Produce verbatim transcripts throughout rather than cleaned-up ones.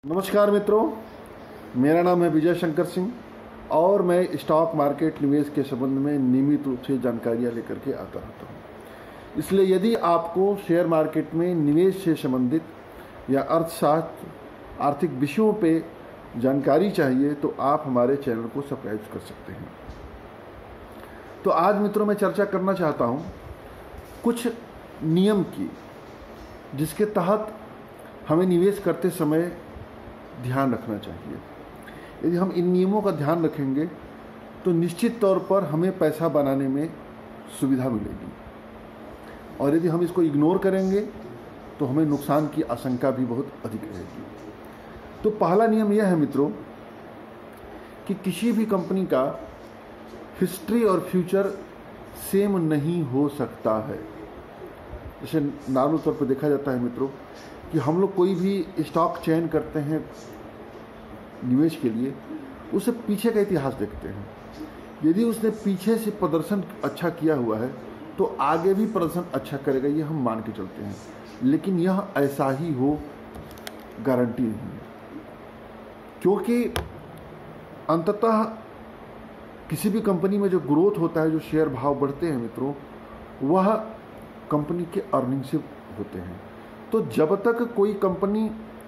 नमस्कार मित्रों, मेरा नाम है विजय शंकर सिंह और मैं स्टॉक मार्केट निवेश के संबंध में नियमित रूप से जानकारियाँ लेकर के आता रहता हूँ। इसलिए यदि आपको शेयर मार्केट में निवेश से संबंधित या अर्थशास्त्र आर्थिक विषयों पे जानकारी चाहिए तो आप हमारे चैनल को सब्सक्राइब कर सकते हैं। तो आज मित्रों मैं चर्चा करना चाहता हूँ कुछ नियम की, जिसके तहत हमें निवेश करते समय ध्यान रखना चाहिए। यदि हम इन नियमों का ध्यान रखेंगे तो निश्चित तौर पर हमें पैसा बनाने में सुविधा मिलेगी, और यदि हम इसको इग्नोर करेंगे तो हमें नुकसान की आशंका भी बहुत अधिक रहेगी। तो पहला नियम यह है मित्रों कि किसी भी कंपनी का हिस्ट्री और फ्यूचर सेम नहीं हो सकता है। जैसे नॉर्मल तौर पर देखा जाता है मित्रों कि हम लोग कोई भी स्टॉक चयन करते हैं निवेश के लिए, उसे पीछे का इतिहास देखते हैं। यदि उसने पीछे से प्रदर्शन अच्छा किया हुआ है तो आगे भी प्रदर्शन अच्छा करेगा, ये हम मान के चलते हैं। लेकिन यह ऐसा ही हो गारंटी नहीं है, क्योंकि अंततः किसी भी कंपनी में जो ग्रोथ होता है, जो शेयर भाव बढ़ते हैं मित्रों, वह कंपनी के अर्निंग से होते हैं। तो जब तक कोई कंपनी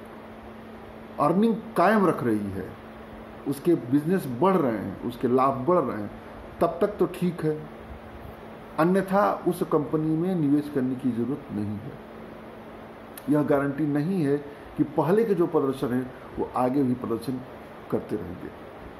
अर्निंग कायम रख रही है, उसके बिजनेस बढ़ रहे हैं, उसके लाभ बढ़ रहे हैं, तब तक तो ठीक है, अन्यथा उस कंपनी में निवेश करने की जरूरत नहीं है। यह गारंटी नहीं है कि पहले के जो प्रदर्शन है वो आगे भी प्रदर्शन करते रहेंगे।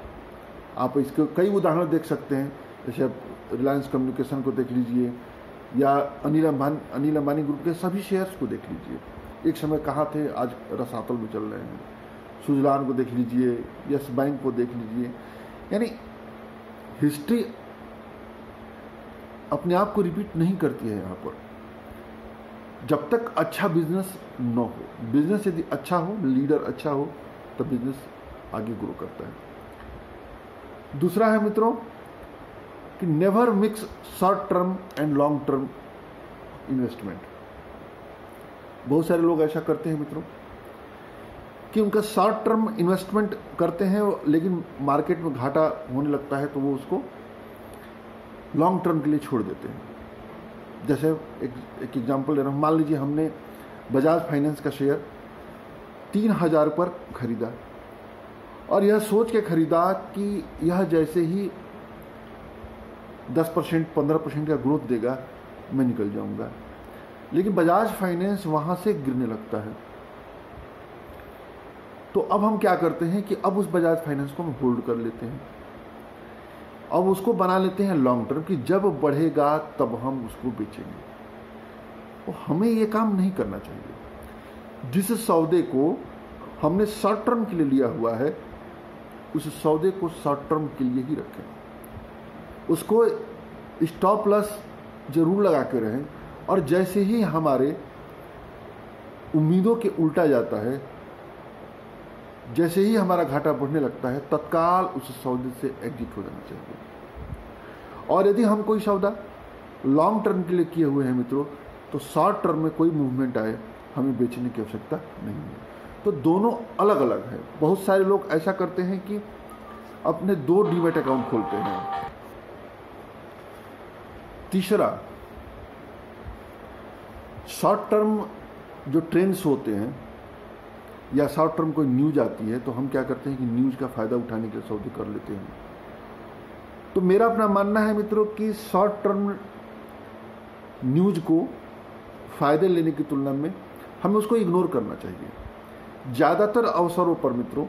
आप इसके कई उदाहरण देख सकते हैं, जैसे आप रिलायंस कम्युनिकेशन को देख लीजिए या अनिल अंबानी अनिल अंबानी ग्रुप के सभी शेयर्स को देख लीजिए। एक समय कहाँ थे, आज रसातल में चल रहे हैं। सुजलान को देख लीजिए, यस बैंक को देख लीजिए। यानी हिस्ट्री अपने आप को रिपीट नहीं करती है यहाँ पर, जब तक अच्छा बिजनेस न हो। बिजनेस यदि अच्छा हो, लीडर अच्छा हो, तो बिजनेस आगे ग्रो करता है। दूसरा है मित्रों कि never mix short term and long term investment. बहुत सारे लोग ऐसा करते हैं मित्रों कि उनका शॉर्ट टर्म इन्वेस्टमेंट करते हैं, लेकिन मार्केट में घाटा होने लगता है तो वो उसको लॉन्ग टर्म के लिए छोड़ देते हैं। जैसे एक एक एग्जांपल ले रहा हूँ, मान लीजिए हमने बजाज फाइनेंस का शेयर तीन हजार पर खरीदा और यह सोच के खरीदा कि यह जैसे ही दस परसेंट पंद्रह परसेंट का ग्रोथ देगा मैं निकल जाऊंगा, लेकिन बजाज फाइनेंस वहां से गिरने लगता है। तो अब हम क्या करते हैं कि अब उस बजाज फाइनेंस को हम होल्ड कर लेते हैं, अब उसको बना लेते हैं लॉन्ग टर्म, कि जब बढ़ेगा तब हम उसको बेचेंगे। तो हमें ये काम नहीं करना चाहिए। जिस सौदे को हमने शॉर्ट टर्म के लिए लिया हुआ है, उस सौदे को शॉर्ट टर्म के लिए ही रखें। उसको स्टॉप लॉस जरूर लगा के रहें, और जैसे ही हमारे उम्मीदों के उल्टा जाता है, जैसे ही हमारा घाटा बढ़ने लगता है, तत्काल उस सौदे से एग्जिट हो जाना चाहिए। और यदि हम कोई सौदा लॉन्ग टर्म के लिए किए हुए हैं मित्रों, तो शॉर्ट टर्म में कोई मूवमेंट आए हमें बेचने की आवश्यकता नहीं है। तो दोनों अलग अलग है। बहुत सारे लोग ऐसा करते हैं कि अपने दो डीमैट अकाउंट खोलते हैं। तीसरा, शॉर्ट टर्म जो ट्रेंड्स होते हैं या शॉर्ट टर्म कोई न्यूज आती है तो हम क्या करते हैं कि न्यूज का फायदा उठाने के लिए सौदे कर लेते हैं। तो मेरा अपना मानना है मित्रों कि शॉर्ट टर्म न्यूज को फायदे लेने की तुलना में हमें उसको इग्नोर करना चाहिए। ज्यादातर अवसरों पर मित्रों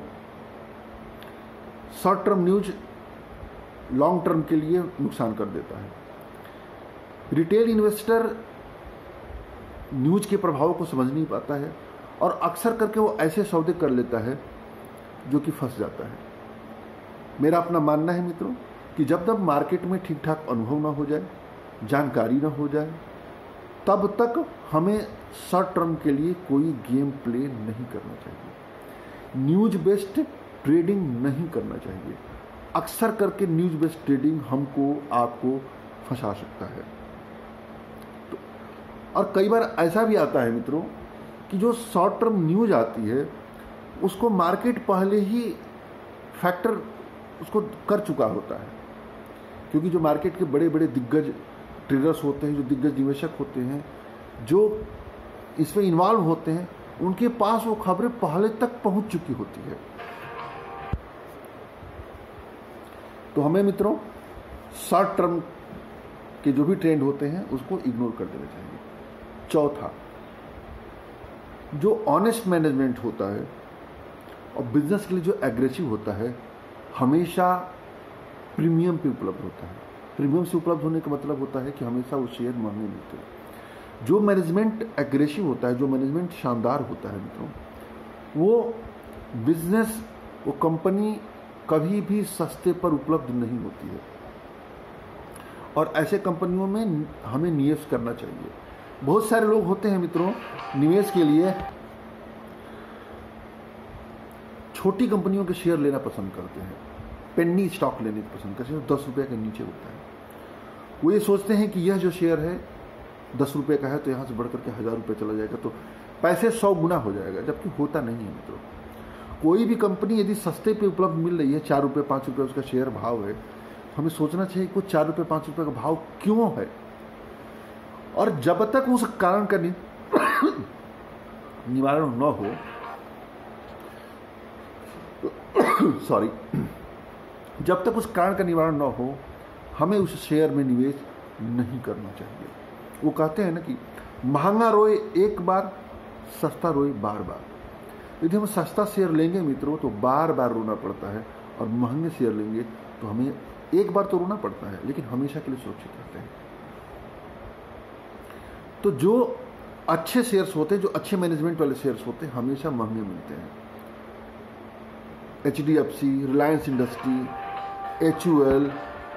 short term news long term के लिए नुकसान कर देता है। रिटेल इन्वेस्टर न्यूज के प्रभाव को समझ नहीं पाता है और अक्सर करके वो ऐसे सौदे कर लेता है जो कि फंस जाता है। मेरा अपना मानना है मित्रों कि जब तक मार्केट में ठीक ठाक अनुभव ना हो जाए, जानकारी ना हो जाए, तब तक हमें शॉर्ट टर्म के लिए कोई गेम प्ले नहीं करना चाहिए। न्यूज बेस्ड ट्रेडिंग नहीं करना चाहिए। अक्सर करके न्यूज बेस्ड ट्रेडिंग हमको आपको फंसा सकता है। तो और कई बार ऐसा भी आता है मित्रों कि जो शॉर्ट टर्म न्यूज आती है उसको मार्केट पहले ही फैक्टर उसको कर चुका होता है, क्योंकि जो मार्केट के बड़े बड़े दिग्गज ट्रेडर्स होते हैं, जो दिग्गज निवेशक होते हैं, जो इसमें इन्वॉल्व होते हैं, उनके पास वो खबरें पहले तक पहुंच चुकी होती है। तो हमें मित्रों शॉर्ट टर्म के जो भी ट्रेंड होते हैं उसको इग्नोर कर देना चाहिए। चौथा, जो ऑनेस्ट मैनेजमेंट होता है और बिजनेस के लिए जो एग्रेसिव होता है, हमेशा प्रीमियम पे उपलब्ध होता है। प्रीमियम से उपलब्ध होने का मतलब होता है कि हमेशा वो शेयर महंगे मिलते हैं। जो मैनेजमेंट एग्रेसिव होता है, जो मैनेजमेंट शानदार होता है मित्रों, वो बिजनेस, वो कंपनी कभी भी सस्ते पर उपलब्ध नहीं होती है, और ऐसे कंपनियों में हमें निवेश करना चाहिए। बहुत सारे लोग होते हैं मित्रों, निवेश के लिए छोटी कंपनियों के शेयर लेना पसंद करते हैं, पेन्नी स्टॉक लेने की पसंद करते हैं, दस रुपये के नीचे होता है। वो ये सोचते हैं कि यह जो शेयर है दस रुपये का है तो यहाँ से बढ़कर के हज़ार रुपये चला जाएगा तो पैसे सौ गुना हो जाएगा, जबकि होता नहीं है मित्रों। कोई भी कंपनी यदि सस्ते पे उपलब्ध मिल रही है, चार रुपये पाँच रुपये उसका शेयर भाव है, हमें सोचना चाहिए कि वो चार रुपये पाँच रुपये का भाव क्यों है, और जब तक उस कारण का निवारण न हो सॉरी जब तक उस कारण का निवारण न हो, हमें उस शेयर में निवेश नहीं करना चाहिए। वो कहते हैं ना कि महंगा रोए एक बार, सस्ता रोए बार बार। यदि हम सस्ता शेयर लेंगे मित्रों तो बार बार रोना पड़ता है, और महंगे शेयर लेंगे तो हमें एक बार तो रोना पड़ता है लेकिन हमेशा के लिए सुरक्षित रहते हैं। तो जो अच्छे शेयर्स होते हैं, जो अच्छे मैनेजमेंट वाले शेयर्स होते हैं, हमेशा महंगे मिलते हैं। H D F C, Reliance industry, H U L.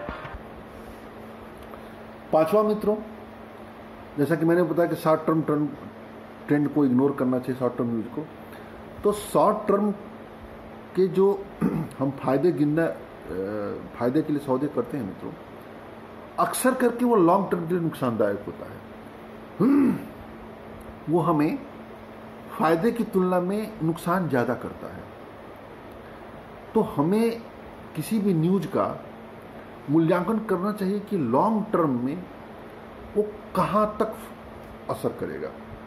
पांचवा मित्रों, जैसा कि मैंने बताया कि शॉर्ट टर्म ट्रेंड ट्रेंड को इग्नोर करना चाहिए, शॉर्ट टर्म न्यूज को। तो शॉर्ट टर्म के जो हम फायदे गिनना फायदे के लिए सौदे करते हैं मित्रों, अक्सर करके वो लॉन्ग टर्म के लिए नुकसानदायक होता है। वो हमें फायदे की तुलना में नुकसान ज्यादा करता है। तो हमें किसी भी न्यूज का मूल्यांकन करना चाहिए कि लॉन्ग टर्म में वो कहां तक असर करेगा।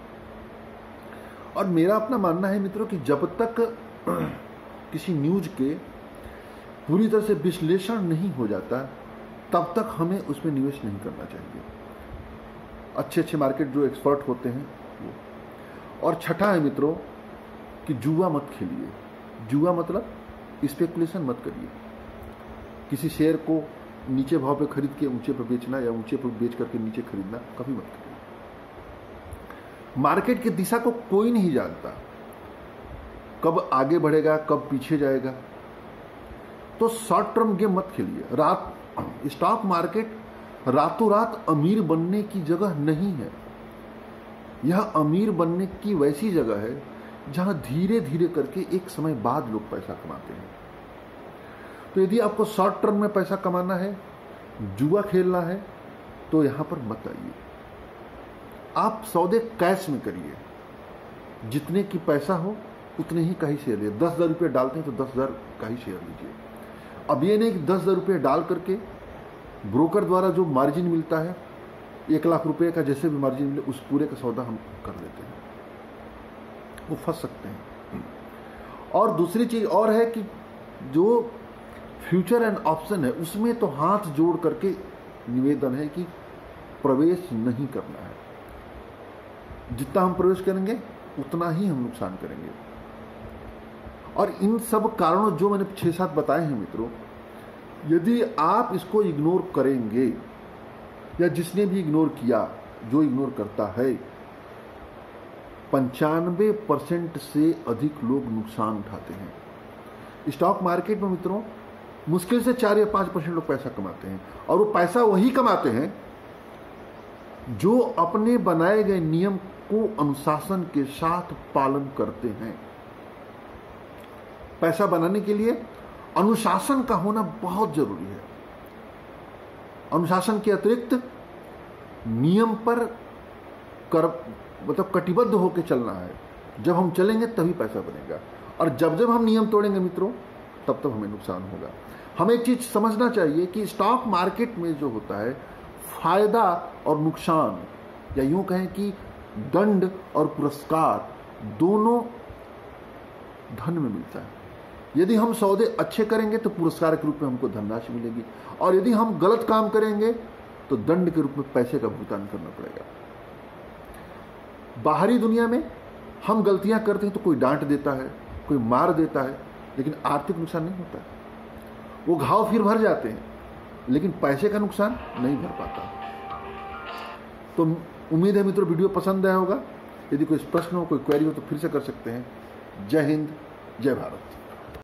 और मेरा अपना मानना है मित्रों कि जब तक किसी न्यूज के पूरी तरह से विश्लेषण नहीं हो जाता, तब तक हमें उसमें निवेश नहीं करना चाहिए। अच्छे अच्छे मार्केट जो एक्सपर्ट होते हैं वो। और छठा है मित्रों कि जुआ मत खेलिए। जुआ मतलब स्पेकुलेशन मत करिए। किसी शेयर को नीचे भाव पे खरीद के ऊंचे पर बेचना, या ऊंचे पर बेच करके नीचे खरीदना कभी मत करिए। मार्केट की दिशा को कोई नहीं जानता, कब आगे बढ़ेगा कब पीछे जाएगा। तो शॉर्ट टर्म गेम मत खेलिए। रात स्टॉक मार्केट रातों रात अमीर बनने की जगह नहीं है। यह अमीर बनने की वैसी जगह है जहां धीरे धीरे करके एक समय बाद लोग पैसा कमाते हैं। तो यदि आपको शॉर्ट टर्म में पैसा कमाना है, जुआ खेलना है, तो यहां पर मत आइए। आप सौदे कैश में करिए। जितने की पैसा हो उतने ही का ही शेयर लीजिए। दस हजार रुपये डालते हैं तो दस हजार का ही शेयर लीजिए। अब ये नहीं कि दस हजार रुपये डाल करके ब्रोकर द्वारा जो मार्जिन मिलता है, एक लाख रुपए का जैसे भी मार्जिन मिले, उस पूरे का सौदा हम कर लेते हैं, वो फंस सकते हैं। और दूसरी चीज और है कि जो फ्यूचर एंड ऑप्शन है उसमें तो हाथ जोड़ करके निवेदन है कि प्रवेश नहीं करना है। जितना हम प्रवेश करेंगे उतना ही हम नुकसान करेंगे। और इन सब कारणों जो मैंने छह सात बताए हैं मित्रों, यदि आप इसको इग्नोर करेंगे, या जिसने भी इग्नोर किया, जो इग्नोर करता है, पंचानवे परसेंट से अधिक लोग नुकसान उठाते हैं। स्टॉक मार्केट में मित्रों मुश्किल से चार या पांच परसेंट लोग पैसा कमाते हैं, और वो पैसा वही कमाते हैं जो अपने बनाए गए नियम को अनुशासन के साथ पालन करते हैं। पैसा बनाने के लिए अनुशासन का होना बहुत जरूरी है। अनुशासन के अतिरिक्त नियम पर कर मतलब कटिबद्ध होकर चलना है। जब हम चलेंगे तभी पैसा बनेगा। और जब जब हम नियम तोड़ेंगे मित्रों, तब तब हमें नुकसान होगा। हमें एक चीज समझना चाहिए कि स्टॉक मार्केट में जो होता है, फायदा और नुकसान, या यूं कहें कि दंड और पुरस्कार दोनों धन में मिलता है। यदि हम सौदे अच्छे करेंगे तो पुरस्कार के रूप में हमको धनराशि मिलेगी, और यदि हम गलत काम करेंगे तो दंड के रूप में पैसे का भुगतान करना पड़ेगा। बाहरी दुनिया में हम गलतियां करते हैं तो कोई डांट देता है, कोई मार देता है, लेकिन आर्थिक नुकसान नहीं होता है। वो घाव फिर भर जाते हैं, लेकिन पैसे का नुकसान नहीं भर पाता। तो उम्मीद है मित्रों वीडियो पसंद आया होगा। यदि कोई प्रश्न हो, कोई क्वेरी हो तो फिर से कर सकते हैं। जय हिंद, जय भारत।